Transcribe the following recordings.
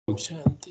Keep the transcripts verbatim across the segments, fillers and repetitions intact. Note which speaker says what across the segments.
Speaker 1: ओम शांति।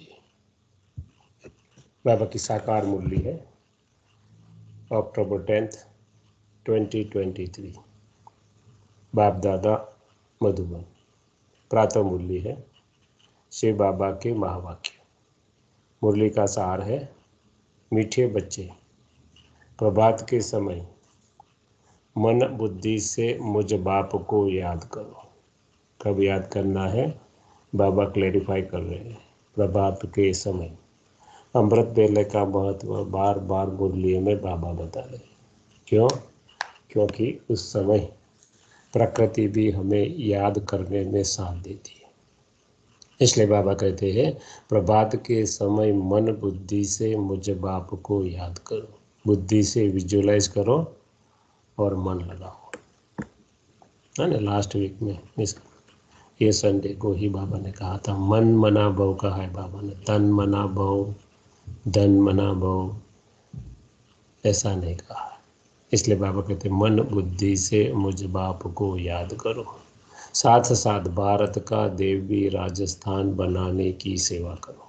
Speaker 1: बाबा की साकार मुरली है October tenth twenty twenty three. बाप दादा मधुबन। प्रातः मुरली है शिव बाबा के महावाक्य। मुरली का सार है, मीठे बच्चे, प्रभात के समय मन बुद्धि से मुझ बाप को याद करो। कब याद करना है, बाबा क्लेरिफाई कर रहे हैं। प्रभात के समय अमृत बेले का महत्व बार बार मुरली में बाबा बता रहे हैं। क्यों? क्योंकि उस समय प्रकृति भी हमें याद करने में साथ देती है। इसलिए बाबा कहते हैं, प्रभात के समय मन बुद्धि से मुझ बाप को याद करो। बुद्धि से विजुअलाइज करो और मन लगाओ, है ना। लास्ट वीक में इस ये संडे को ही बाबा ने कहा था, मन मना भव कहा है बाबा ने। तन मना भव, धन मना भव, ऐसा नहीं कहा। इसलिए बाबा कहते मन बुद्धि से मुझ बाप को याद करो। साथ साथ भारत का देवी राजस्थान बनाने की सेवा करो।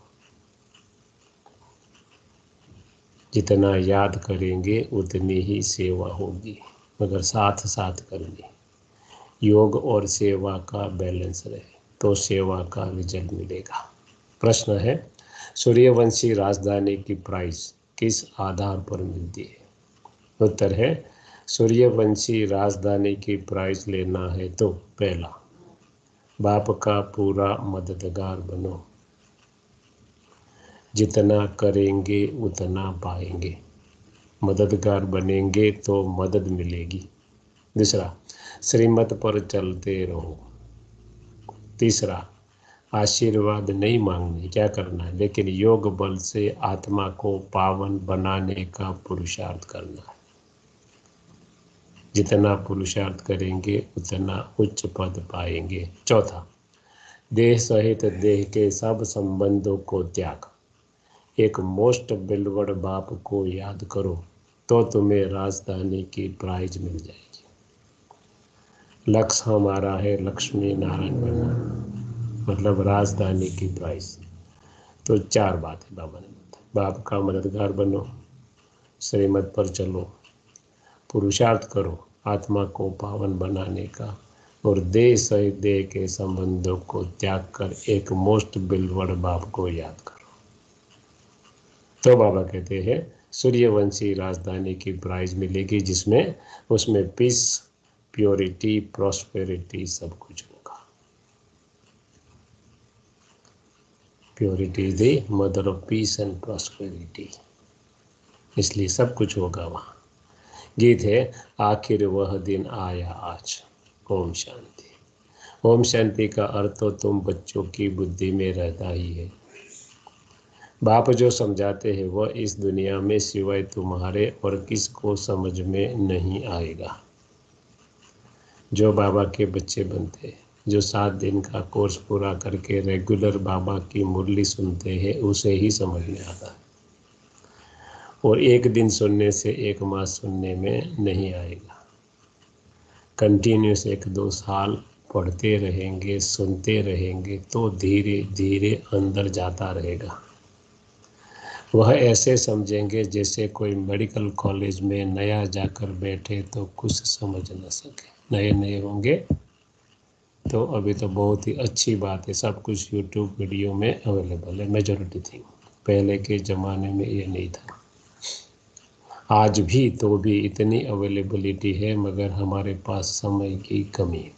Speaker 1: जितना याद करेंगे उतनी ही सेवा होगी, मगर साथ साथ करनी। योग और सेवा का बैलेंस रहे तो सेवा का रिजल्ट मिलेगा। प्रश्न है, सूर्यवंशी राजधानी की प्राइस किस आधार पर मिलती है? उत्तर है, सूर्यवंशी राजधानी की प्राइज लेना है तो पहला, बाप का पूरा मददगार बनो। जितना करेंगे उतना पाएंगे। मददगार बनेंगे तो मदद मिलेगी। दूसरा, श्रीमत पर चलते रहो। तीसरा, आशीर्वाद नहीं मांगने, क्या करना है, लेकिन योग बल से आत्मा को पावन बनाने का पुरुषार्थ करना है। जितना पुरुषार्थ करेंगे उतना उच्च पद पाएंगे। चौथा, देह सहित देह के सब संबंधों को त्याग, एक मोस्ट बिलवड बाप को याद करो तो तुम्हें राजधानी की प्राइज मिल जाएगी। लक्ष्य हमारा है लक्ष्मी नारायण बनना, मतलब राजधानी की प्राइज। तो चार बात है बाबा ने बताया। बाप का मददगार बनो, श्रीमत पर चलो, पुरुषार्थ करो आत्मा को पावन बनाने का, और देह सहित देह के संबंधों को त्याग कर एक मोस्ट बिलवड बाप को याद करो। तो बाबा कहते हैं सूर्यवंशी राजधानी की प्राइज मिलेगी, जिसमें उसमें पीस, प्योरिटी, प्रॉस्पेरिटी सब कुछ होगा। Purity is the mother of peace and prosperity, इसलिए सब कुछ होगा वहाँ। गीत है, आखिर वह दिन आया आज। ओम शांति। ओम शांति का अर्थ तो तुम बच्चों की बुद्धि में रहता ही है। बाप जो समझाते हैं वह इस दुनिया में सिवाय तुम्हारे और किसको समझ में नहीं आएगा। जो बाबा के बच्चे बनते हैं, जो सात दिन का कोर्स पूरा करके रेगुलर बाबा की मुरली सुनते हैं, उसे ही समझ में आता है। और एक दिन सुनने से एक मास सुनने में नहीं आएगा। कंटिन्यूस एक दो साल पढ़ते रहेंगे, सुनते रहेंगे तो धीरे धीरे अंदर जाता रहेगा। वह ऐसे समझेंगे जैसे कोई मेडिकल कॉलेज में नया जाकर बैठे तो कुछ समझ न सके। नए नए होंगे तो अभी तो बहुत ही अच्छी बात है, सब कुछ यूट्यूब वीडियो में अवेलेबल है, मेजॉरिटी थिंग। पहले के ज़माने में ये नहीं था। आज भी तो भी इतनी अवेलेबिलिटी है, मगर हमारे पास समय की कमी है।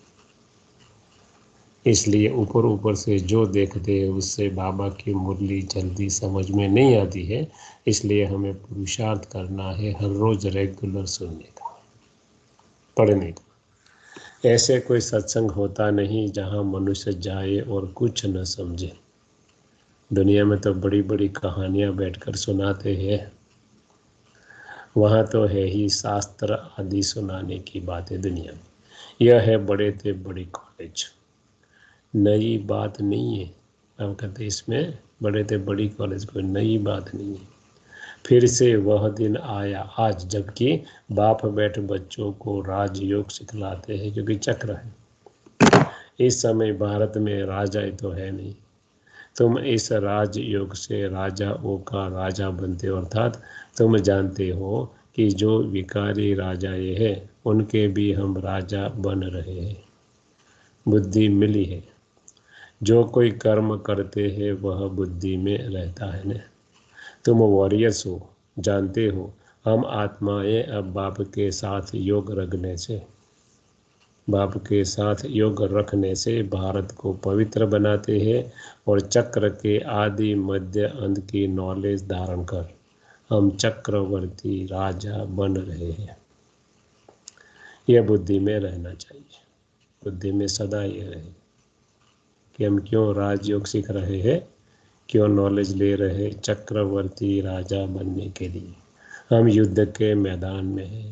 Speaker 1: इसलिए ऊपर ऊपर से जो देखते हैं उससे बाबा की मुरली जल्दी समझ में नहीं आती है। इसलिए हमें पुरुषार्थ करना है हर रोज़ रेगुलर सुनने का, पढ़ने का। ऐसे कोई सत्संग होता नहीं जहाँ मनुष्य जाए और कुछ न समझे। दुनिया में तो बड़ी बड़ी कहानियाँ बैठकर सुनाते हैं, वहाँ तो है ही शास्त्र आदि सुनाने की बातें दुनिया में। यह है बड़े थे बड़ी कॉलेज, नई बात नहीं है। हम कहते इसमें बड़े थे बड़ी कॉलेज कोई नई बात नहीं है। फिर से वह दिन आया आज, जबकि बाप बैठ बच्चों को राजयोग सिखलाते हैं, क्योंकि चक्र है। इस समय भारत में राजा तो है नहीं, तुम इस राजयोग से राजाओं का राजा बनते हो, अर्थात तुम जानते हो कि जो विकारी राजा ये है उनके भी हम राजा बन रहे हैं। बुद्धि मिली है। जो कोई कर्म करते हैं वह बुद्धि में रहता है न। तुम वॉरियर्स हो, जानते हो हम आत्माएं अब बाप के साथ योग रखने से बाप के साथ योग रखने से भारत को पवित्र बनाते हैं और चक्र के आदि मध्य अंत की नॉलेज धारण कर हम चक्रवर्ती राजा बन रहे हैं। यह बुद्धि में रहना चाहिए। बुद्धि में सदा ये रहे कि हम क्यों राजयोग सीख रहे हैं, क्यों नॉलेज ले रहे हैं, चक्रवर्ती राजा बनने के लिए। हम युद्ध के मैदान में हैं।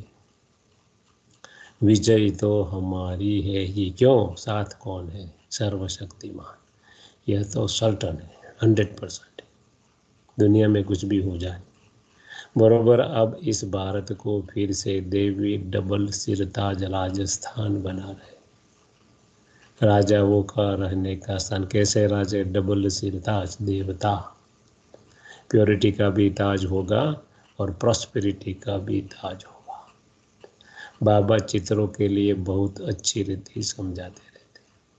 Speaker 1: विजय तो हमारी है ही। क्यों? साथ कौन है? सर्वशक्तिमान। यह तो सर्टन है, हंड्रेड परसेंट। दुनिया में कुछ भी हो जाए बरोबर। अब इस भारत को फिर से देवी डबल सिरताज राजस्थान बना रहे। राजाओं का रहने का स्थान। कैसे राजे? डबल सिरताज, देवता। प्योरिटी का भी ताज होगा और प्रॉस्पेरिटी का भी ताज होगा। बाबा चित्रों के लिए बहुत अच्छी रीति समझाते रहते।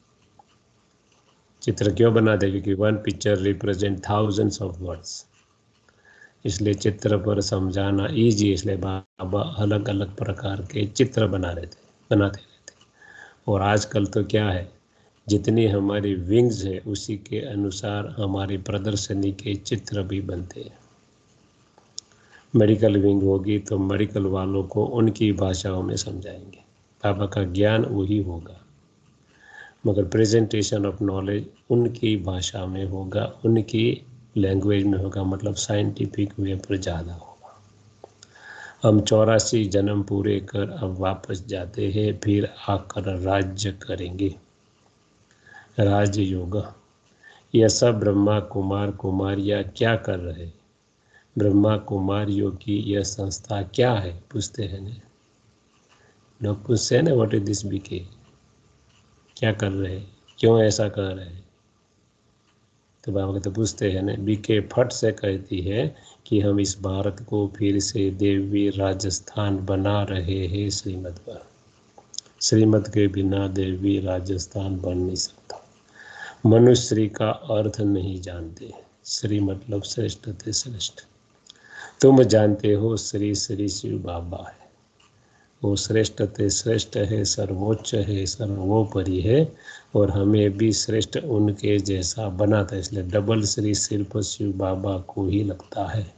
Speaker 1: चित्र क्यों बनाते? क्योंकि one picture represent thousands of words. इसलिए चित्र पर समझाना इजी, इसलिए बाबा अलग अलग प्रकार के चित्र बना रहे थे बनाते रहते। और आजकल तो क्या है, जितनी हमारी विंग्स है उसी के अनुसार हमारी प्रदर्शनी के चित्र भी बनते हैं। मेडिकल विंग होगी तो मेडिकल वालों को उनकी भाषाओं में समझाएंगे। बाबा का ज्ञान वही होगा, मगर प्रेजेंटेशन ऑफ नॉलेज उनकी भाषा में होगा, उनकी लैंग्वेज में होगा, मतलब साइंटिफिक वे पर ज़्यादा होगा। हम चौरासी जन्म पूरे कर अब वापस जाते हैं, फिर आकर राज्य करेंगे। राजयोग। यह सब ब्रह्मा कुमार कुमारियाँ क्या कर रहे? ब्रह्मा कुमारियों की यह संस्था क्या है? पूछते हैं ना लोग, पूछते हैं ना व्हाट इज दिस बीके, क्या कर रहे, क्यों ऐसा कर रहे हैं? तो बाबा तो पूछते हैं ना, बीके फट से कहती है कि हम इस भारत को फिर से देवी राजस्थान बना रहे हैं श्रीमत पर। श्रीमत के बिना देवी राजस्थान बन नहीं सकता। मनुष्य श्री का अर्थ नहीं जानते। श्री मतलब श्रेष्ठ थे श्रेष्ठ। तुम जानते हो श्री श्री शिव बाबा है, वो श्रेष्ठ थे श्रेष्ठ है, सर्वोच्च है, सर्वोपरि है, और हमें भी श्रेष्ठ उनके जैसा बनाता है। इसलिए डबल श्री सिर्फ शिव बाबा को ही लगता है,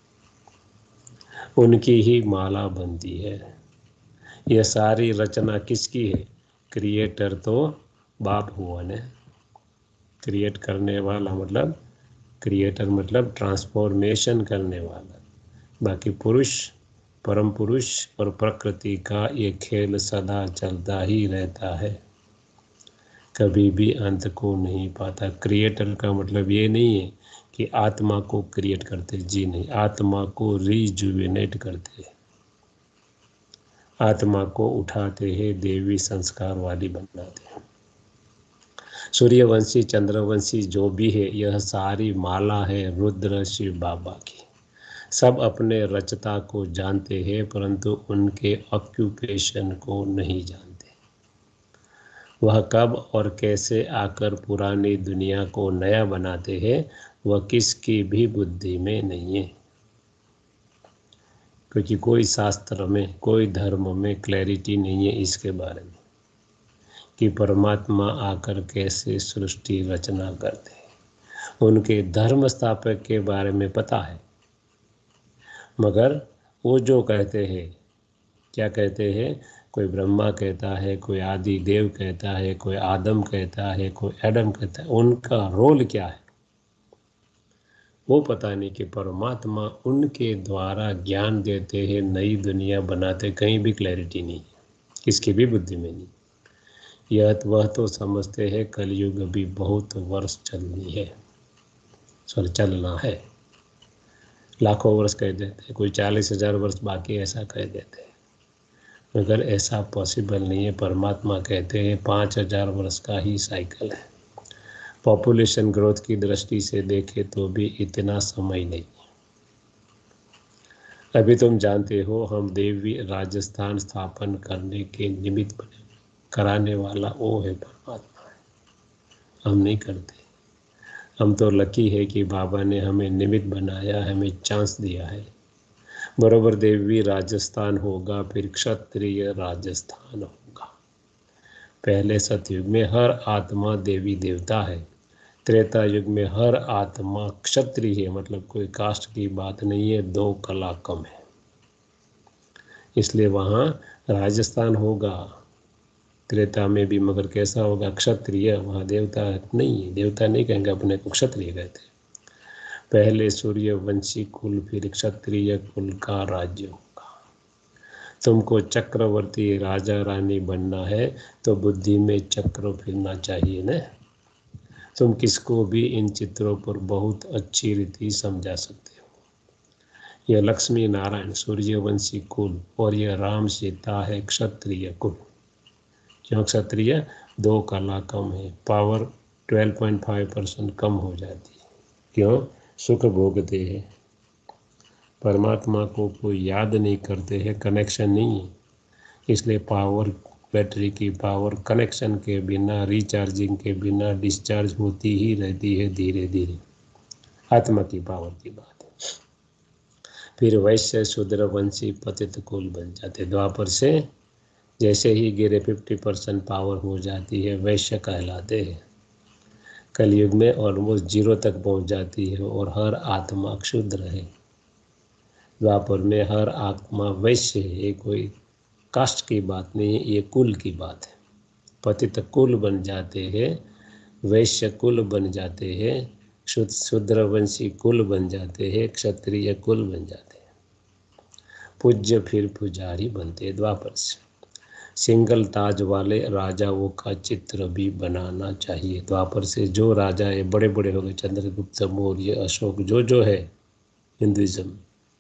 Speaker 1: उनकी ही माला बनती है। यह सारी रचना किसकी है? क्रिएटर तो बाप हुआ ने। क्रिएट करने वाला मतलब क्रिएटर मतलब ट्रांसफॉर्मेशन करने वाला। बाकी पुरुष, परम पुरुष और प्रकृति का ये खेल सदा चलता ही रहता है, कभी भी अंत को नहीं पाता। क्रिएटर का मतलब ये नहीं है कि आत्मा को क्रिएट करते, जी नहीं, आत्मा को रिजुविनेट करते, आत्मा को उठाते हैं, देवी संस्कार वाली बनाते हैं। सूर्यवंशी चंद्रवंशी जो भी है, यह सारी माला है रुद्र शिव बाबा की। सब अपने रचता को जानते हैं परंतु उनके ऑक्यूपेशन को नहीं जानते। वह कब और कैसे आकर पुरानी दुनिया को नया बनाते हैं वह किसकी भी बुद्धि में नहीं है, क्योंकि कोई शास्त्र में, कोई धर्म में क्लैरिटी नहीं है इसके बारे में कि परमात्मा आकर कैसे सृष्टि रचना करते हैं। उनके धर्म स्थापक के बारे में पता है, मगर वो जो कहते हैं, क्या कहते हैं, कोई ब्रह्मा कहता है, कोई आदि देव कहता है, कोई आदम कहता है, कोई एडम कहता है, उनका रोल क्या है वो पता नहीं। कि परमात्मा उनके द्वारा ज्ञान देते हैं, नई दुनिया बनाते, कहीं भी क्लैरिटी नहीं, किसकी भी बुद्धि में नहीं। यह वह तो समझते हैं कलयुग अभी बहुत वर्ष चलनी है, सॉरी चलना है, लाखों वर्ष कह देते हैं, कोई चालीस हजार वर्ष बाकी ऐसा कह देते हैं, मगर ऐसा पॉसिबल नहीं है। परमात्मा कहते हैं पाँच हजार वर्ष का ही साइकिल है। पॉपुलेशन ग्रोथ की दृष्टि से देखे तो भी इतना समय नहीं। अभी तुम जानते हो हम देवी राजस्थान स्थापन करने के निमित्त बने, कराने वाला वो है, परमात्मा है, हम नहीं करते। हम तो लकी है कि बाबा ने हमें निमित्त बनाया, हमें चांस दिया है। बरोबर देवी राजस्थान होगा, फिर क्षत्रिय राजस्थान होगा। पहले सतयुग में हर आत्मा देवी देवता है, त्रेता युग में हर आत्मा क्षत्रिय है, मतलब कोई कास्ट की बात नहीं है, दो कला कम है, इसलिए वहाँ राजस्थान होगा। त्रेता में भी मगर कैसा होगा? क्षत्रिय, वहाँ देवता नहीं है, देवता नहीं कहेंगे अपने को, क्षत्रिय कहते। पहले सूर्यवंशी कुल, फिर क्षत्रिय कुल का राज्य होगा। तुमको चक्रवर्ती राजा रानी बनना है तो बुद्धि में चक्र फिरना चाहिए न। तुम किसको भी इन चित्रों पर बहुत अच्छी रीति समझा सकते हो। यह लक्ष्मी नारायण सूर्यवंशी कुल और यह राम सीता है क्षत्रिय कुल। क्यों क्षत्रिय? दो कला कम है, पावर बारह पॉइंट पाँच परसेंट कम हो जाती है। क्यों? सुख भोगते हैं, परमात्मा को कोई याद नहीं करते हैं, कनेक्शन नहीं है, इसलिए पावर, बैटरी की पावर कनेक्शन के बिना, रिचार्जिंग के बिना डिस्चार्ज होती ही रहती है धीरे धीरे। आत्मा की पावर की बात है। फिर वैश्य शूद्र वंशी पतित कुल बन जाते। द्वापर से जैसे ही गिरे पचास परसेंट पावर हो जाती है, वैश्य कहलाते हैं। कलयुग में ऑलमोस्ट जीरो तक पहुंच जाती है और हर आत्मा क्षुद्र है। द्वापर में हर आत्मा वैश्य है, ये कोई कास्ट की बात नहीं है, ये कुल की बात है। पतित कुल बन जाते हैं, वैश्य कुल बन जाते हैं, शूद्रवंशी कुल बन जाते हैं, क्षत्रिय कुल बन जाते हैं। पूज्य फिर पुजारी बनते हैं द्वापर से। सिंगल ताज वाले राजाओं का चित्र भी बनाना चाहिए। द्वापर से जो राजा है बड़े बड़े हो गए, चंद्रगुप्त मौर्य, अशोक, जो जो है हिंदुइज्म,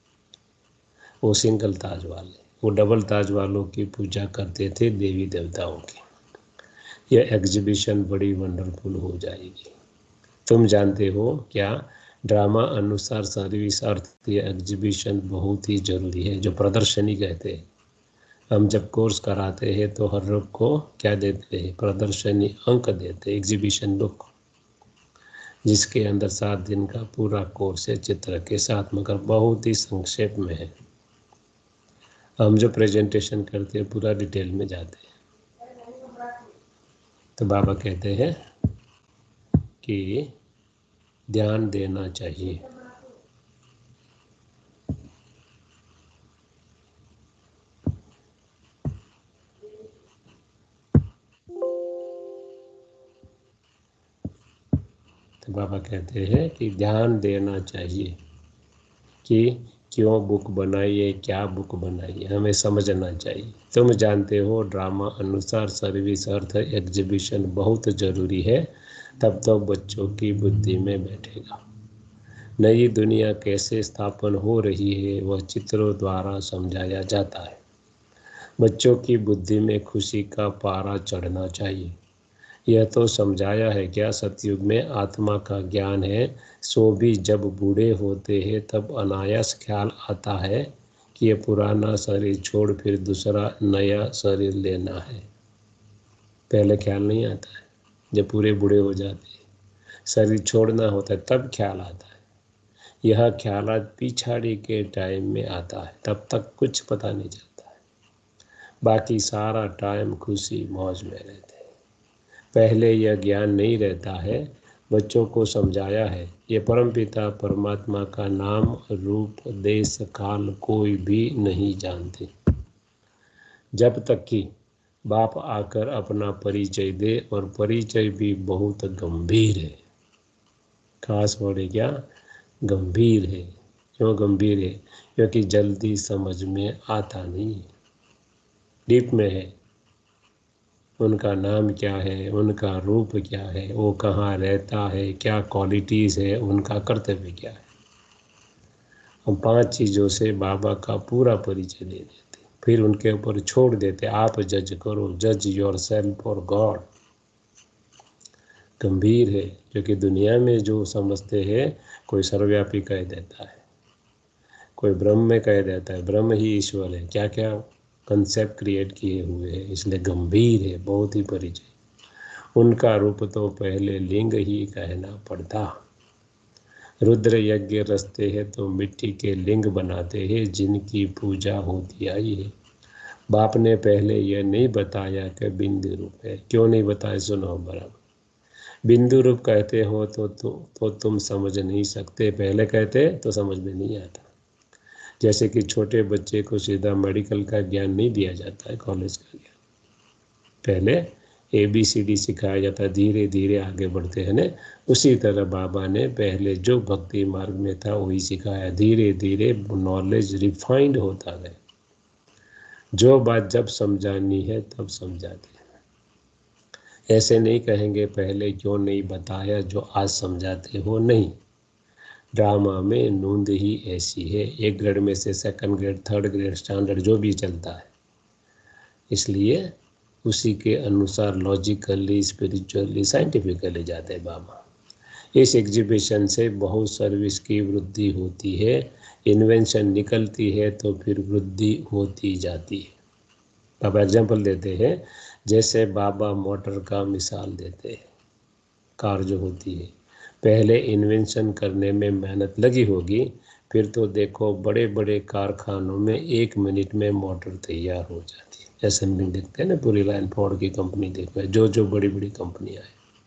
Speaker 1: वो सिंगल ताज वाले, वो डबल ताज वालों की पूजा करते थे, देवी देवताओं की। यह एग्जीबिशन बड़ी वंडरफुल हो जाएगी। तुम जानते हो क्या? ड्रामा अनुसार सर्विस अर्थ यह एग्जीबिशन बहुत ही जरूरी है, जो प्रदर्शनी कहते हैं। हम जब कोर्स कराते हैं तो हर लोग को क्या देते हैं? प्रदर्शनी अंक देते हैं, एग्जीबिशन बुक, जिसके अंदर सात दिन का पूरा कोर्स है चित्र के साथ, मगर बहुत ही संक्षेप में है। हम जो प्रेजेंटेशन करते हैं पूरा डिटेल में जाते हैं। तो बाबा कहते हैं कि ध्यान देना चाहिए। तो बाबा कहते हैं कि ध्यान देना चाहिए कि क्यों बुक बनाई है, क्या बुक बनाई है, हमें समझना चाहिए। तुम जानते हो ड्रामा अनुसार सर्विस अर्थ एग्जीबिशन बहुत ज़रूरी है, तब तो बच्चों की बुद्धि में बैठेगा। नई दुनिया कैसे स्थापन हो रही है वह चित्रों द्वारा समझाया जाता है। बच्चों की बुद्धि में खुशी का पारा चढ़ना चाहिए। यह तो समझाया है क्या सतयुग में आत्मा का ज्ञान है, सो भी जब बूढ़े होते हैं तब अनायास ख्याल आता है कि यह पुराना शरीर छोड़ फिर दूसरा नया शरीर लेना है। पहले ख्याल नहीं आता है, जब पूरे बूढ़े हो जाते हैं शरीर छोड़ना होता है तब ख्याल आता है। यह ख्याल पिछाड़ी के टाइम में आता है, तब तक कुछ पता नहीं चलता है, बाकी सारा टाइम खुशी मौज में रहते हैं। पहले यह ज्ञान नहीं रहता है। बच्चों को समझाया है ये परमपिता परमात्मा का नाम, रूप, देश, काल कोई भी नहीं जानते, जब तक कि बाप आकर अपना परिचय दे, और परिचय भी बहुत गंभीर है। खास वर्ड है क्या? गंभीर है। क्यों गंभीर है? क्योंकि जल्दी समझ में आता नहीं, डीप में है। उनका नाम क्या है, उनका रूप क्या है, वो कहाँ रहता है, क्या क्वालिटीज़ है, उनका कर्तव्य क्या है। हम पांच चीज़ों से बाबा का पूरा परिचय दे देते, फिर उनके ऊपर छोड़ देते, आप जज करो, जज योर सेल्फ और गॉड। गंभीर है, जो कि दुनिया में जो समझते हैं कोई सर्वव्यापी कह देता है, कोई ब्रह्म में कह देता है, ब्रह्म ही ईश्वर है, क्या क्या कंसेप्ट क्रिएट किए हुए हैं, इसलिए गंभीर है, बहुत ही परिचय। उनका रूप तो पहले लिंग ही कहना पड़ता। रुद्र यज्ञ रचते हैं तो मिट्टी के लिंग बनाते हैं, जिनकी पूजा होती आई है। बाप ने पहले यह नहीं बताया कि बिंदु रूप है। क्यों नहीं बताया? सुनो बराबर। बिंदु रूप कहते हो तो, तो, तो तुम समझ नहीं सकते, पहले कहते तो समझ में नहीं आता। जैसे कि छोटे बच्चे को सीधा मेडिकल का ज्ञान नहीं दिया जाता है, कॉलेज का ज्ञान, पहले ए बी सी डी सिखाया जाता है, धीरे धीरे आगे बढ़ते हैं ना। उसी तरह बाबा ने पहले जो भक्ति मार्ग में था वही सिखाया, धीरे धीरे नॉलेज रिफाइंड होता गया। जो बात जब समझानी है तब समझाते हैं। ऐसे नहीं कहेंगे पहले क्यों नहीं बताया जो आज समझाते हो, नहीं। ड्रामा में नूंद ही ऐसी है, एक ग्रेड में से second grade, third grade, standard जो भी चलता है, इसलिए उसी के अनुसार लॉजिकली, स्पिरिचुअली, साइंटिफिकली जाते हैं बाबा। इस एग्जीबिशन से बहुत सर्विस की वृद्धि होती है, इन्वेंशन निकलती है तो फिर वृद्धि होती जाती है। बाबा एग्जाम्पल देते हैं, जैसे बाबा मोटर का मिसाल देते हैं। कार जो होती है, पहले इन्वेंशन करने में मेहनत लगी होगी, फिर तो देखो बड़े बड़े कारखानों में एक मिनट में मोटर तैयार हो जाती है। असेंबलिंग देखते हैं ना, पूरी लाइन, फोर्ड की कंपनी देखो, जो जो बड़ी बड़ी कंपनियां हैं,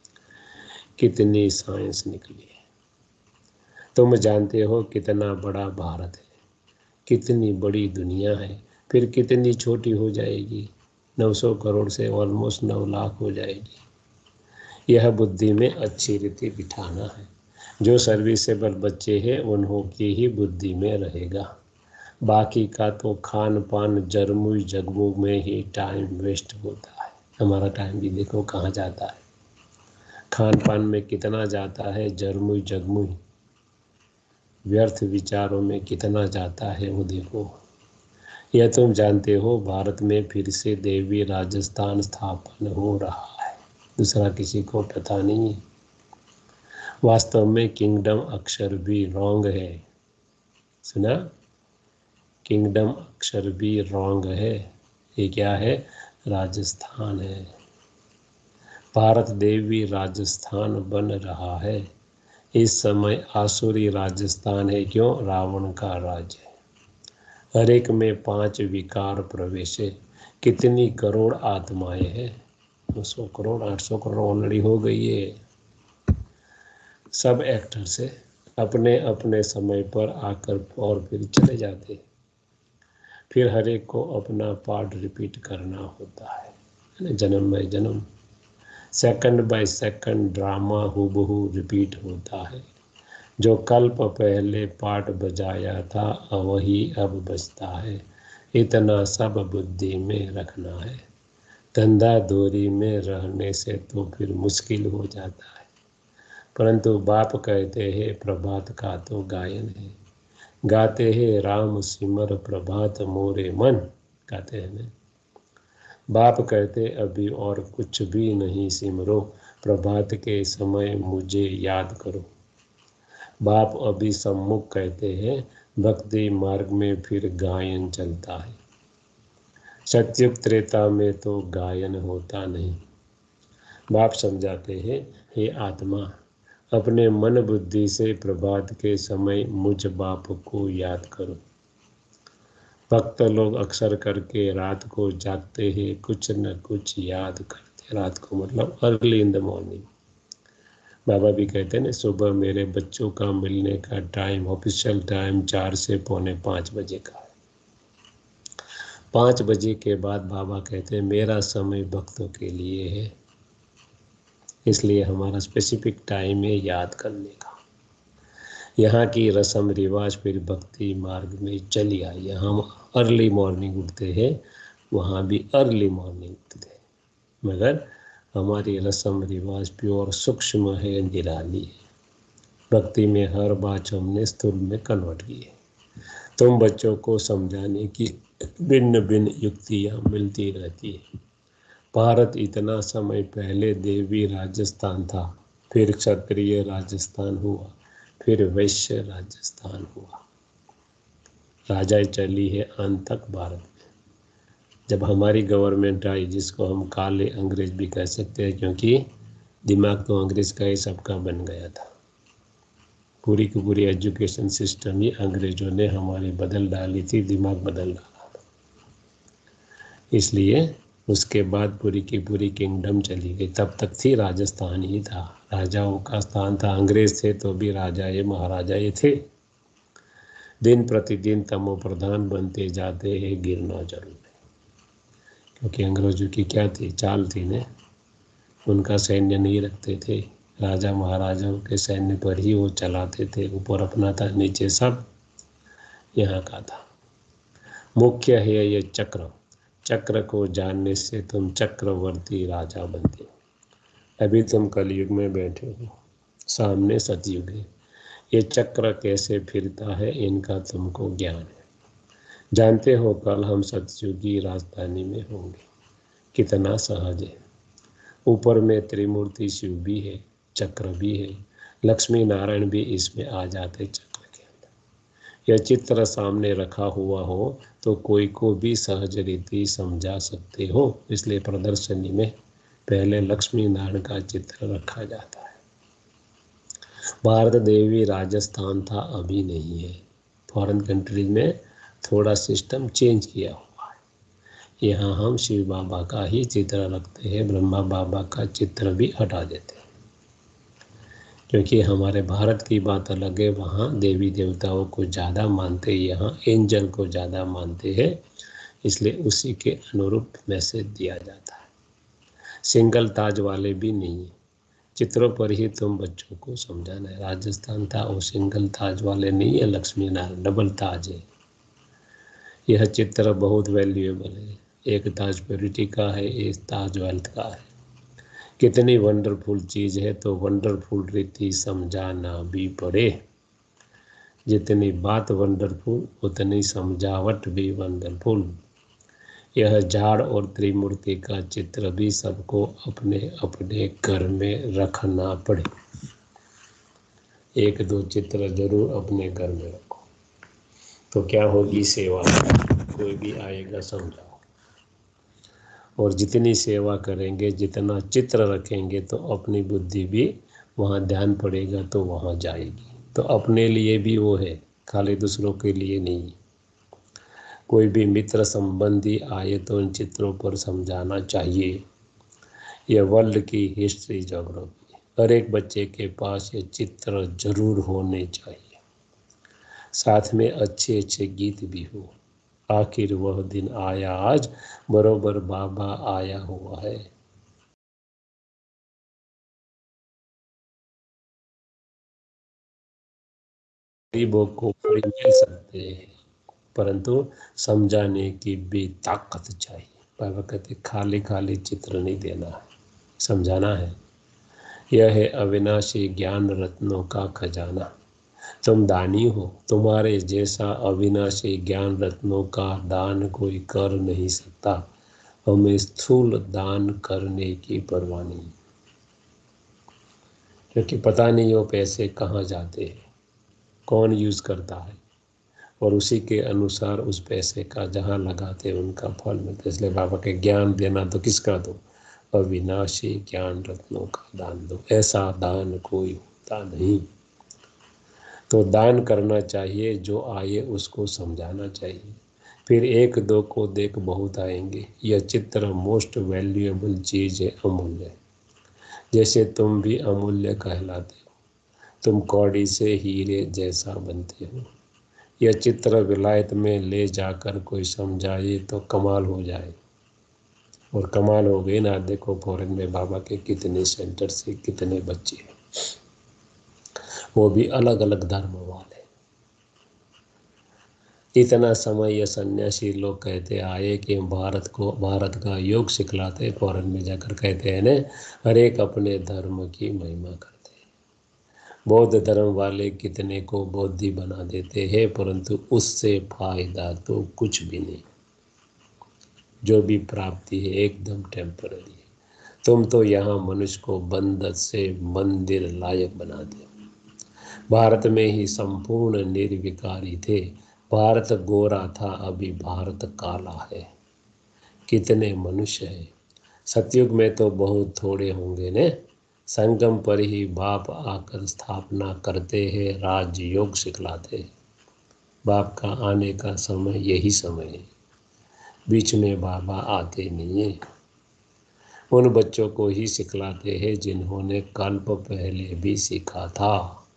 Speaker 1: कितनी साइंस निकली है। तुम जानते हो कितना बड़ा भारत है, कितनी बड़ी दुनिया है, फिर कितनी छोटी हो जाएगी, नौ सौ करोड़ से ऑलमोस्ट नौ लाख हो जाएगी। यह बुद्धि में अच्छी रीति बिठाना है। जो सर्विसेबल बच्चे हैं उन्हों की ही बुद्धि में रहेगा, बाकी का तो खान पान जरमुई जगमू में ही टाइम वेस्ट होता है। हमारा टाइम भी देखो कहाँ जाता है, खान पान में कितना जाता है, जरमुई जगमुई व्यर्थ विचारों में कितना जाता है, वो देखो। यह तुम जानते हो, भारत में फिर से देवी राजस्थान स्थापन हो रहा है, दूसरा किसी को पता नहीं है। वास्तव में किंगडम अक्षर भी रॉन्ग है, सुना? किंगडम अक्षर भी रॉन्ग है। ये क्या है? राजस्थान है। भारत देवी राजस्थान बन रहा है। इस समय आसुरी राजस्थान है। क्यों? रावण का राज्य है। हर एक में पांच विकार प्रवेश है। कितनी करोड़ आत्माएं हैं? दो सौ करोड़, आठ सौ करोड़ ऑलरेडी हो गई है। सब एक्टर से अपने अपने समय पर आकर और फिर चले जाते, फिर हर एक को अपना पार्ट रिपीट करना होता है, जन्म बाय जन्म, सेकंड बाय सेकंड ड्रामा हूबहू रिपीट होता है। जो कल्प पहले पार्ट बजाया था वही अब बजता है। इतना सब बुद्धि में रखना है। धंधा दूरी में रहने से तो फिर मुश्किल हो जाता है, परंतु बाप कहते हैं प्रभात का तो गायन है। गाते हैं राम सिमर प्रभात मोरे मन, गाते हैं ना। बाप कहते अभी और कुछ भी नहीं सिमरो, प्रभात के समय मुझे याद करो। बाप अभी सम्मुख कहते हैं भक्ति मार्ग में फिर गायन चलता है। सत्युग त्रेता में तो गायन होता नहीं। बाप समझाते हैं, हे आत्मा, अपने मन बुद्धि से प्रभात के समय मुझ बाप को याद करो। भक्त लोग अक्सर करके रात को जागते हैं, कुछ न कुछ याद करते। रात को मतलब अर्ली इन द मॉर्निंग। बाबा भी कहते हैं ना, सुबह मेरे बच्चों का मिलने का टाइम, ऑफिशियल टाइम चार से पौने पाँच बजे का है। पाँच बजे के बाद बाबा कहते हैं मेरा समय भक्तों के लिए है, इसलिए हमारा स्पेसिफिक टाइम है याद करने का। यहाँ की रस्म रिवाज फिर भक्ति मार्ग में चली आई। हम अर्ली मॉर्निंग उठते हैं, वहाँ भी अर्ली मॉर्निंग उठते हैं, मगर हमारी रस्म रिवाज प्योर सूक्ष्म है, निराली है। भक्ति में हर बात हमने स्थूल में कन्वर्ट की है। तुम बच्चों को समझाने की भिन्न भिन्न युक्तियाँ मिलती रहती है। भारत इतना समय पहले देवी राजस्थान था, फिर क्षत्रिय राजस्थान हुआ, फिर वैश्य राजस्थान हुआ। राजाएं चली है अंत तक भारत में। जब हमारी गवर्नमेंट आई, जिसको हम काले अंग्रेज भी कह सकते हैं, क्योंकि दिमाग तो अंग्रेज का ही सबका बन गया था। पूरी की पूरी एजुकेशन सिस्टम ही अंग्रेजों ने हमारी बदल डाली थी, दिमाग बदल डाला था। इसलिए उसके बाद पूरी की पूरी किंगडम चली गई। तब तक थी राजस्थान ही था, राजाओं का स्थान था। अंग्रेज थे तो भी राजा ये महाराजा ये थे। दिन प्रतिदिन तमो प्रधान बनते जाते हैं, गिरना जरूर है। क्योंकि अंग्रेजों की क्या थी, चाल थी ने, उनका सैन्य नहीं रखते थे, राजा महाराजाओं के सैन्य पर ही वो चलाते थे। ऊपर अपना था, नीचे सब यहाँ का था। मुख्य है ये चक्र, चक्र को जानने से तुम चक्रवर्ती राजा बनते हो। अभी तुम कलयुग में बैठे हो, सामने सतयुग है। ये चक्र कैसे फिरता है इनका तुमको ज्ञान है। जानते हो कल हम सतयुगी राजधानी में होंगे, कितना सहज है। ऊपर में त्रिमूर्ति शिव भी है, चक्र भी है, लक्ष्मी नारायण भी इसमें आ जाते चक्र के अंदर। यह चित्र सामने रखा हुआ हो तो कोई को भी सहज रीति समझा सकते हो। इसलिए प्रदर्शनी में पहले लक्ष्मी नारायण का चित्र रखा जाता है। भारत देवी राजस्थान था, अभी नहीं है। फॉरेन कंट्रीज में थोड़ा सिस्टम चेंज किया हुआ है। यहाँ हम शिव बाबा का ही चित्र रखते हैं, ब्रह्मा बाबा का चित्र भी हटा देते हैं। क्योंकि हमारे भारत की बात अलग है, वहाँ देवी देवताओं को ज़्यादा मानते, यहाँ एंजल को ज़्यादा मानते हैं। इसलिए उसी के अनुरूप मैसेज दिया जाता है। सिंगल ताज वाले भी नहीं है, चित्रों पर ही तुम बच्चों को समझाना है। राजस्थान था वो सिंगल ताज वाले नहीं है, लक्ष्मी नारायण डबल ताज है। यह चित्र बहुत वैल्यूएबल है। एक ताज प्योरिटी का है, एक ताज वेल्थ का है। कितनी वंडरफुल चीज़ है, तो वंडरफुल रीति समझाना भी पड़े। जितनी बात वंडरफुल उतनी समझावट भी वंडरफुल। यह झाड़ और त्रिमूर्ति का चित्र भी सबको अपने अपने घर में रखना पड़े। एक दो चित्र जरूर अपने घर में रखो, तो क्या होगी सेवा। कोई भी आएगा समझाओ, और जितनी सेवा करेंगे, जितना चित्र रखेंगे, तो अपनी बुद्धि भी वहाँ ध्यान पड़ेगा तो वहाँ जाएगी। तो अपने लिए भी वो है, खाली दूसरों के लिए नहीं। कोई भी मित्र संबंधी आए तो इन चित्रों पर समझाना चाहिए। यह वर्ल्ड की हिस्ट्री ज्योग्राफी है। हर एक बच्चे के पास ये चित्र जरूर होने चाहिए। साथ में अच्छे अच्छे गीत भी हो। आखिर वह दिन आया आज, बरोबर बाबा आया हुआ है। गरीबों को फ्री मिल सकते हैं, परंतु समझाने की भी ताकत चाहिए। बाबा कहते खाली खाली चित्र नहीं देना है, समझाना है। यह है अविनाशी ज्ञान रत्नों का खजाना। तुम दानी हो, तुम्हारे जैसा अविनाशी ज्ञान रत्नों का दान कोई कर नहीं सकता। हमें स्थूल दान करने की परवाह नहीं, क्योंकि पता नहीं वो पैसे कहाँ जाते हैं, कौन यूज़ करता है, और उसी के अनुसार उस पैसे का जहाँ लगाते उनका फल मिलता है। इसलिए बाबा के ज्ञान देना तो किसका दो, अविनाशी ज्ञान रत्नों का दान दो। ऐसा दान कोई होता नहीं। तो दान करना चाहिए, जो आए उसको समझाना चाहिए। फिर एक दो को देख बहुत आएंगे। यह चित्र मोस्ट वैल्यूएबल चीज़ है, अमूल्य। जैसे तुम भी अमूल्य कहलाते हो, तुम कौड़ी से हीरे जैसा बनते हो। यह चित्र विलायत में ले जाकर कोई समझाए तो कमाल हो जाए, और कमाल हो गई ना। देखो फॉरेन में बाबा के कितने सेंटर से कितने बच्चे हैं, वो भी अलग अलग धर्म वाले। इतना समय ये सन्यासी लोग कहते आए कि हम भारत को भारत का योग सिखलाते। फॉरेन में जाकर कहते हैं न, हर एक अपने धर्म की महिमा करते हैं। बौद्ध धर्म वाले कितने को बौद्धि बना देते हैं, परंतु उससे फायदा तो कुछ भी नहीं। जो भी प्राप्ति है एकदम टेम्पररी है। तुम तो यहाँ मनुष्य को बंदर से मंदिर लायक बना दिया। भारत में ही संपूर्ण निर्विकारी थे। भारत गोरा था, अभी भारत काला है। कितने मनुष्य हैं। सतयुग में तो बहुत थोड़े होंगे ने। संगम पर ही बाप आकर स्थापना करते हैं, राजयोग सिखलाते हैं। बाप का आने का समय यही समय है। बीच में बाबा आते नहीं है। उन बच्चों को ही सिखलाते हैं जिन्होंने कल्प पहले भी सीखा था।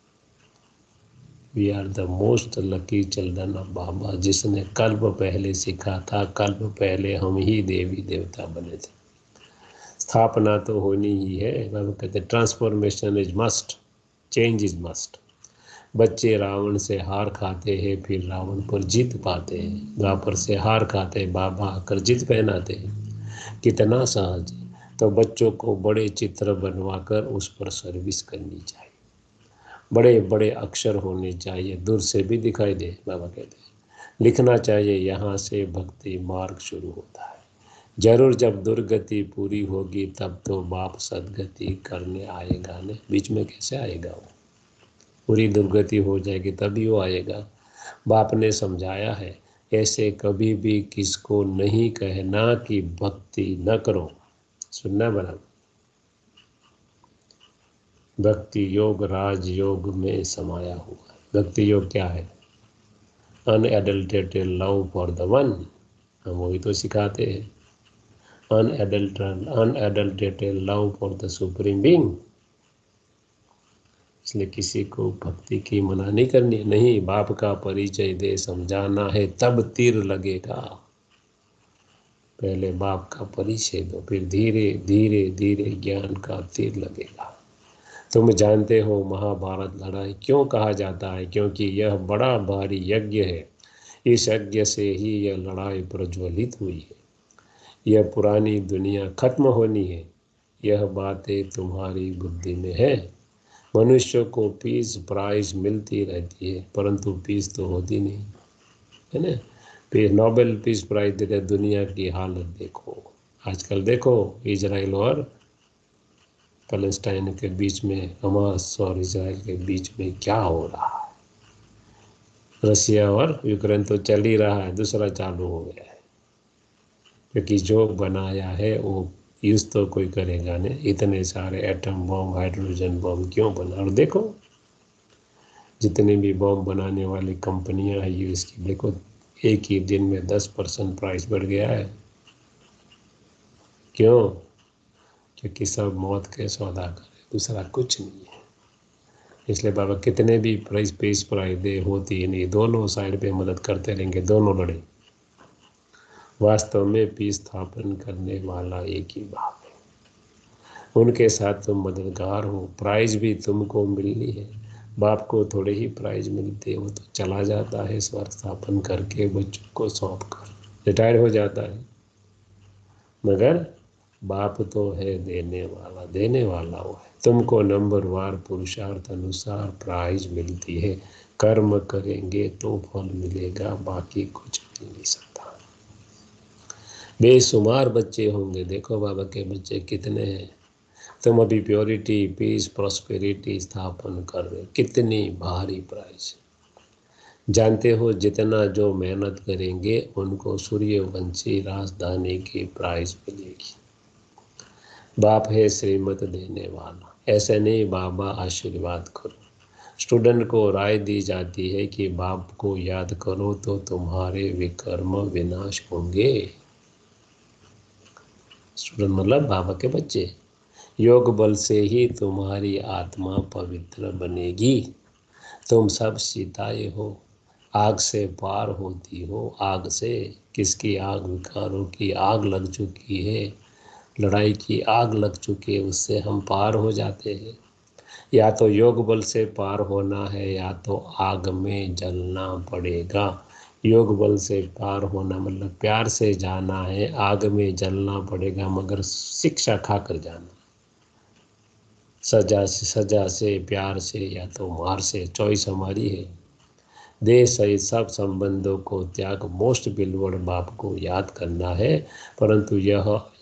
Speaker 1: We are the most lucky children of Baba, जिसने कल्प पहले सीखा था। कल्प पहले हम ही देवी देवता बने थे। स्थापना तो होनी ही है। बाबा कहते transformation is must, change is must. बच्चे रावण से हार खाते हैं, फिर रावण पर जीत पाते हैं। द्वापर से हार खाते हैं, बाबा आकर जीत पहनाते हैं। कितना सहज है। तो बच्चों को बड़े चित्र बनवाकर उस पर सर्विस करनी चाहिए। बड़े बड़े अक्षर होने चाहिए, दूर से भी दिखाई दे। बाबा कहते हैं लिखना चाहिए, यहाँ से भक्ति मार्ग शुरू होता है। जरूर जब दुर्गति पूरी होगी तब तो बाप सदगति करने आएगा ने। बीच में कैसे आएगा वो? पूरी दुर्गति हो जाएगी तभी वो आएगा। बाप ने समझाया है, ऐसे कभी भी किसको नहीं कहना कि भक्ति न करो। सुनना बराबर। भक्ति योग राजयोग में समाया हुआ है। भक्ति योग क्या है? Unadulterated love for the one. हम वही तो सिखाते हैं। Unadulterated unadulterated love for the supreme being. इसलिए किसी को भक्ति की मना नहीं करनी। नहीं, बाप का परिचय दे, समझाना है, तब तीर लगेगा। पहले बाप का परिचय दो, फिर धीरे धीरे धीरे ज्ञान का तीर लगेगा। तुम जानते हो महाभारत लड़ाई क्यों कहा जाता है? क्योंकि यह बड़ा भारी यज्ञ है। इस यज्ञ से ही यह लड़ाई प्रज्वलित हुई है। यह पुरानी दुनिया खत्म होनी है। यह बातें तुम्हारी बुद्धि में है। मनुष्य को पीस प्राइज मिलती रहती है, परंतु पीस तो होती नहीं है ना। फिर नोबेल पीस प्राइज देते, दुनिया की हालत देखो आजकल। देखो इजराइल और पैलेस्टाइन के बीच में, हमास और इजराइल के बीच में क्या हो रहा है। रसिया और यूक्रेन तो चल ही रहा है, दूसरा चालू हो गया है। क्योंकि जो बनाया है वो यूज तो कोई करेगा नहीं। इतने सारे एटम बम, हाइड्रोजन बम क्यों बना? और देखो जितने भी बम बनाने वाली कंपनियां हैं यूएस की, देखो एक ही दिन में दस परसेंट प्राइस बढ़ गया है। क्यों? क्योंकि सब मौत के सौदा करे, दूसरा कुछ नहीं है। इसलिए बाबा कितने भी प्राइस पेश प्राइस दे, होती नहीं। दोनों साइड पे मदद करते रहेंगे, दोनों लड़े। वास्तव में पीस स्थापन करने वाला एक ही बाप है। उनके साथ तुम मददगार हो। प्राइज भी तुमको मिलनी है। बाप को थोड़े ही प्राइज मिलते, वो तो चला जाता है स्वर्ग स्थापन करके, बच्चों को सौंप कर रिटायर हो जाता है। मगर बाप तो है देने वाला, देने वाला वो है। तुमको नंबर वार पुरुषार्थ अनुसार प्राइज मिलती है। कर्म करेंगे तो फल मिलेगा, बाकी कुछ मिल नहीं सकता। बेशुमार बच्चे होंगे। देखो बाबा के बच्चे कितने हैं। तुम अभी प्योरिटी, पीस, प्रॉस्पेरिटी स्थापन कर रहे हो। कितनी भारी प्राइज। जानते हो जितना जो मेहनत करेंगे उनको सूर्यवंशी राजधानी की प्राइज मिलेगी। बाप है श्रीमत देने वाला। ऐसे नहीं बाबा आशीर्वाद करो। स्टूडेंट को राय दी जाती है कि बाप को याद करो तो तुम्हारे विकर्म विनाश होंगे। स्टूडेंट मतलब बाबा के बच्चे। योग बल से ही तुम्हारी आत्मा पवित्र बनेगी। तुम सब सीताएं हो, आग से पार होती हो। आग से किसकी आग? विकारों की आग लग चुकी है, लड़ाई की आग लग चुकी है, उससे हम पार हो जाते हैं। या तो योग बल से पार होना है या तो आग में जलना पड़ेगा। योग बल से पार होना मतलब प्यार से जाना है, आग में जलना पड़ेगा मगर शिक्षा खाकर जाना। सजा से सजा से, प्यार से या तो मार से, चॉइस हमारी है। देह सहित सब संबंधों को त्याग, मोस्ट बिलवर्ड बाप को याद करना है। परंतु यह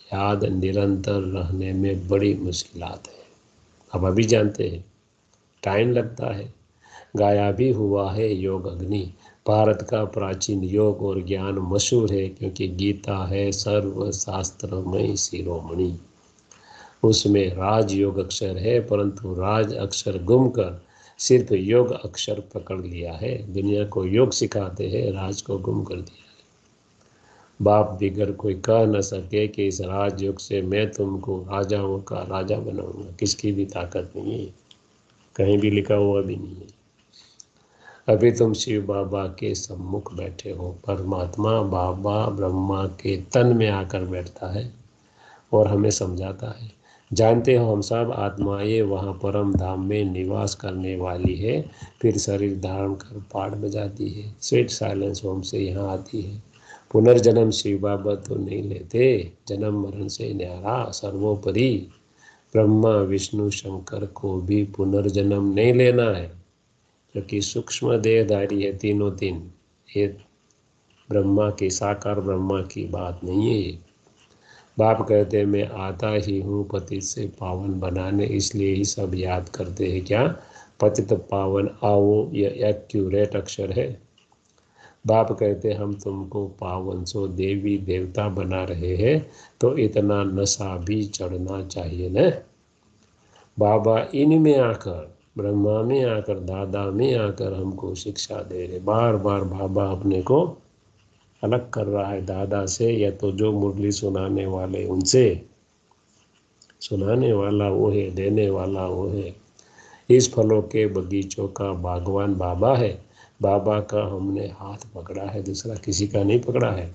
Speaker 1: याद निरंतर रहने में बड़ी मुश्किलात है। अब अभी जानते हैं, टाइम लगता है। गाया भी हुआ है योग अग्नि। भारत का प्राचीन योग और ज्ञान मशहूर है क्योंकि गीता है सर्व शास्त्रमय शिरोमणि। उसमें राज योग अक्षर है, परंतु राज अक्षर गुम कर सिर्फ योग अक्षर पकड़ लिया है। दुनिया को योग सिखाते हैं, राज को गुम कर दिया है। बाप बिगर कोई कह न सके कि इस राजयोग से मैं तुमको राजाओं का राजा बनाऊंगा। किसकी भी ताकत नहीं है, कहीं भी लिखा हुआ भी नहीं है। अभी तुम शिव बाबा के सम्मुख बैठे हो। परमात्मा बाबा ब्रह्मा के तन में आकर बैठता है और हमें समझाता है। जानते हो हम सब आत्माएं वहाँ परम धाम में निवास करने वाली है, फिर शरीर धारण कर पाठ बजाती है। स्वीट साइलेंस होम से यहाँ आती है। पुनर्जन्म शिव बाबा तो नहीं लेते, जन्म मरण से न्यारा सर्वोपरि ब्रह्मा विष्णु शंकर को भी पुनर्जन्म नहीं लेना है, क्योंकि सूक्ष्म देहधारी है तीनों तीन। ये ब्रह्मा की साकार ब्रह्मा की बात नहीं है। बाप कहते मैं आता ही हूँ पतित से पावन बनाने, इसलिए ही सब याद करते हैं क्या पतित पावन आओ, यह एक्यूरेट अक्षर है। बाप कहते हम तुमको पावन सो देवी देवता बना रहे हैं, तो इतना नशा भी चढ़ना चाहिए न। बाबा इनमें आकर, ब्रह्मा में आकर, दादा में आकर हमको शिक्षा दे रहे। बार बार बाबा अपने को अलग कर रहा है दादा से, या तो जो मुरली सुनाने वाले उनसे। सुनाने वाला वो है, देने वाला वो है। इस फलों के बगीचों का बागवान बाबा है। बाबा का हमने हाथ पकड़ा है, दूसरा किसी का नहीं पकड़ा है।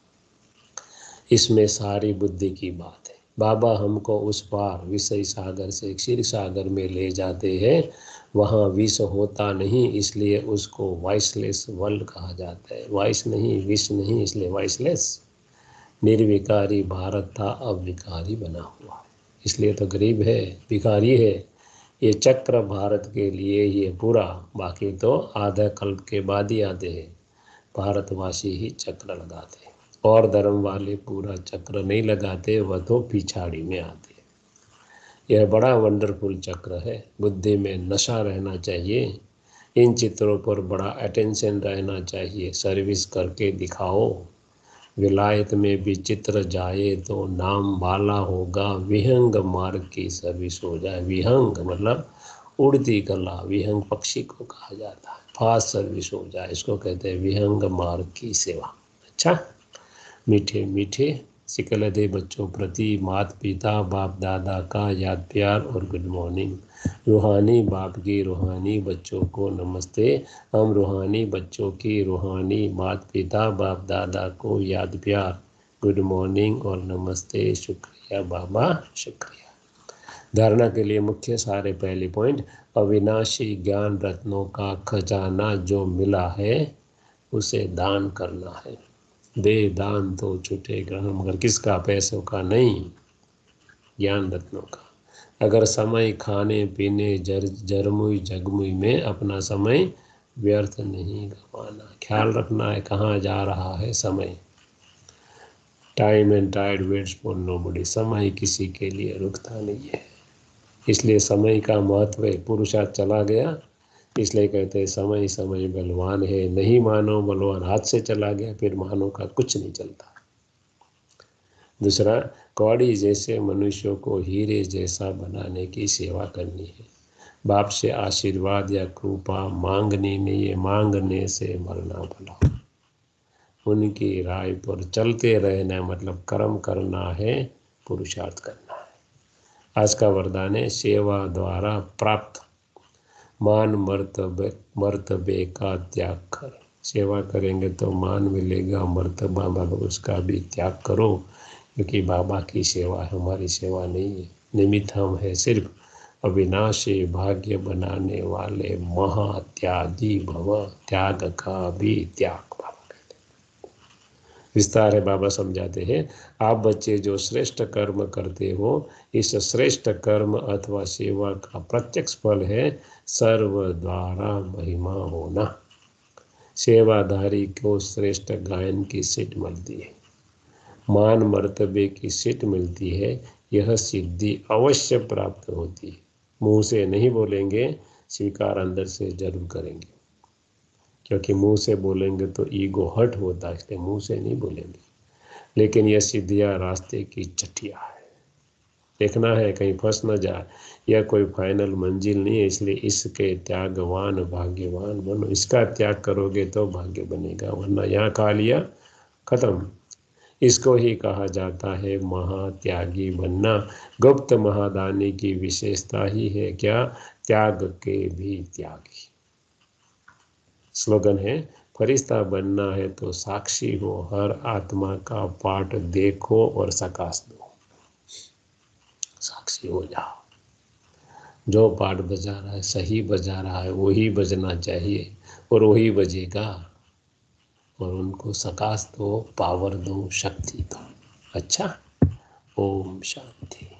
Speaker 1: इसमें सारी बुद्धि की बात है। बाबा हमको उस पार विषय सागर से क्षीर सागर में ले जाते हैं। वहाँ विष होता नहीं, इसलिए उसको वाइसलेस वर्ल्ड कहा जाता है। वाइस नहीं, विष नहीं, इसलिए वाइसलेस। निर्विकारी भारत था, अब विकारी बना हुआ, इसलिए तो गरीब है, भिखारी है। ये चक्र भारत के लिए ये पूरा, बाकी तो आधा कल्प के बाद ही आते हैं। भारतवासी ही चक्र लगाते हैं, और धर्म वाले पूरा चक्र नहीं लगाते, वह तो पिछाड़ी में आते हैं। यह बड़ा वंडरफुल चक्र है। बुद्धि में नशा रहना चाहिए। इन चित्रों पर बड़ा अटेंशन रहना चाहिए। सर्विस करके दिखाओ। विलायत में भी चित्र जाए तो नाम वाला होगा। विहंग मार्ग की सर्विस हो जाए। विहंग मतलब उड़ती कला, विहंग पक्षी को कहा जाता है। फास्ट सर्विस हो जाए, इसको कहते हैं विहंग मार्ग की सेवा। अच्छा, मीठे मीठे सिकलदे बच्चों प्रति माता पिता बाप दादा का याद प्यार और गुड मॉर्निंग। रूहानी बाप की रूहानी बच्चों को नमस्ते। हम रूहानी बच्चों की रूहानी माता पिता बाप दादा को याद प्यार, गुड मॉर्निंग और नमस्ते। शुक्रिया बाबा, शुक्रिया। धारणा के लिए मुख्य सारे पहले पॉइंट। अविनाशी ज्ञान रत्नों का खजाना जो मिला है उसे दान करना है। दे दान तो छूटे ग्रहण, मगर किसका? पैसों का नहीं, ज्ञान रत्नों का। अगर समय खाने पीने जर जरमुई जगमुई में अपना समय व्यर्थ नहीं गंवाना। ख्याल रखना है कहाँ जा रहा है समय। Time and tide waits for nobody. समय किसी के लिए रुकता नहीं है, इसलिए समय का महत्व है। पुरुषार्थ चला गया, इसलिए कहते हैं समय समय बलवान है। नहीं मानो बलवान हाथ से चला गया, फिर मानो का कुछ नहीं चलता। दूसरा, कौड़ी जैसे मनुष्यों को हीरे जैसा बनाने की सेवा करनी है। बाप से आशीर्वाद या कृपा मांगनी नहीं है, मांगने से मरना भला। उनकी राय पर चलते रहना मतलब कर्म करना है, पुरुषार्थ करना है। आज का वरदान है सेवा द्वारा प्राप्त मान मर्तबे मर्तबे का त्याग कर। सेवा करेंगे तो मान मिलेगा, मर्तबा मतलब उसका भी त्याग करो, क्योंकि बाबा की सेवा है, हमारी सेवा नहीं है। निमित्त हम है सिर्फ। अविनाशी भाग्य बनाने वाले महात्यागी भव। त्याग का भी त्याग बाबा कहते हैं। विस्तार है, बाबा समझाते हैं। आप बच्चे जो श्रेष्ठ कर्म करते हो, इस श्रेष्ठ कर्म अथवा सेवा का प्रत्यक्ष फल है सर्व द्वारा महिमा होना। सेवाधारी को श्रेष्ठ गायन की सीट मिलती है। मान मर्तबे की सीट मिलती है, यह सिद्धि अवश्य प्राप्त होती है। मुंह से नहीं बोलेंगे, स्वीकार अंदर से जरूर करेंगे, क्योंकि मुंह से बोलेंगे तो ईगो हर्ट होता है, इसलिए मुंह से नहीं बोलेंगे। लेकिन यह सिद्धियाँ रास्ते की चट्टिया है, देखना है कहीं फंस न जाए। यह कोई फाइनल मंजिल नहीं है, इसलिए इसके त्यागवान भाग्यवान बनो। इसका त्याग करोगे तो भाग्य बनेगा, वरना यहाँ खा लिया खत्म। इसको ही कहा जाता है महात्यागी बनना। गुप्त महादानी की विशेषता ही है क्या? त्याग के भी त्यागी। स्लोगन है, फरिश्ता बनना है तो साक्षी हो, हर आत्मा का पाठ देखो और सकाश दो। साक्षी हो जाओ, जो पाठ बजा रहा है सही बजा रहा है वही बजना चाहिए और वही बजेगा, और उनको सकाश दो, पावर दो, शक्ति दो। अच्छा, ओम शांति।